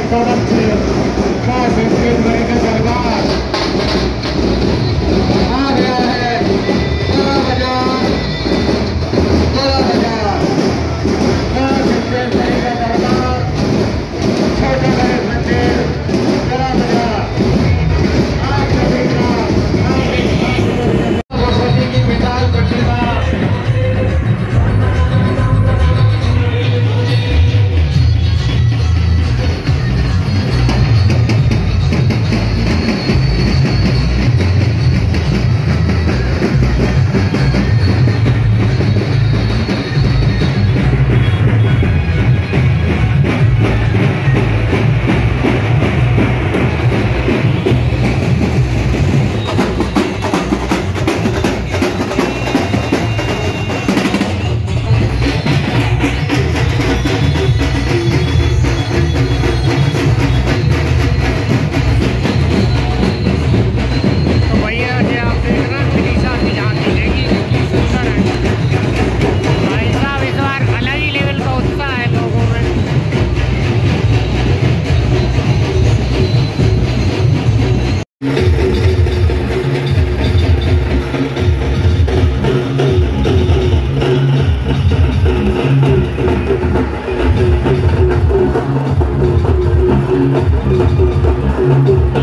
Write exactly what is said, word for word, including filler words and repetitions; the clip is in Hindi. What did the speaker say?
तरफ से खास स्टेज बड़ी का दरबार आ गया है। बड़ा बाजार बड़ा बाजार खास स्टेज बड़ी का दरबार छोटे बड़े मंदिर बड़ा बाजार आज सभी का भगवती की विशाल प्रतिमा Thank you.